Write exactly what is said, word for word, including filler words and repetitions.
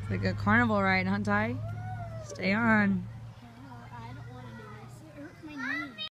Like a carnival ride, huh, Ty? Stay on.